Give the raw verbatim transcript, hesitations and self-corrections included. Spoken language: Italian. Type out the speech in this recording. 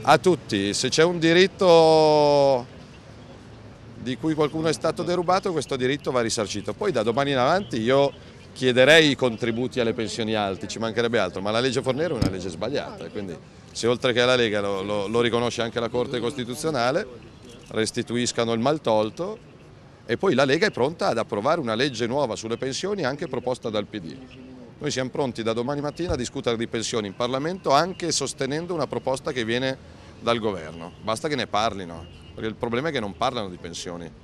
A tutti, se c'è un diritto di cui qualcuno è stato derubato, questo diritto va risarcito. Poi da domani in avanti io chiederei i contributi alle pensioni alte, ci mancherebbe altro, ma la legge Fornero è una legge sbagliata, quindi se oltre che la Lega lo, lo, lo riconosce anche la Corte Costituzionale, restituiscano il maltolto e poi la Lega è pronta ad approvare una legge nuova sulle pensioni anche proposta dal P D. Noi siamo pronti da domani mattina a discutere di pensioni in Parlamento anche sostenendo una proposta che viene dal governo, basta che ne parlino, perché il problema è che non parlano di pensioni.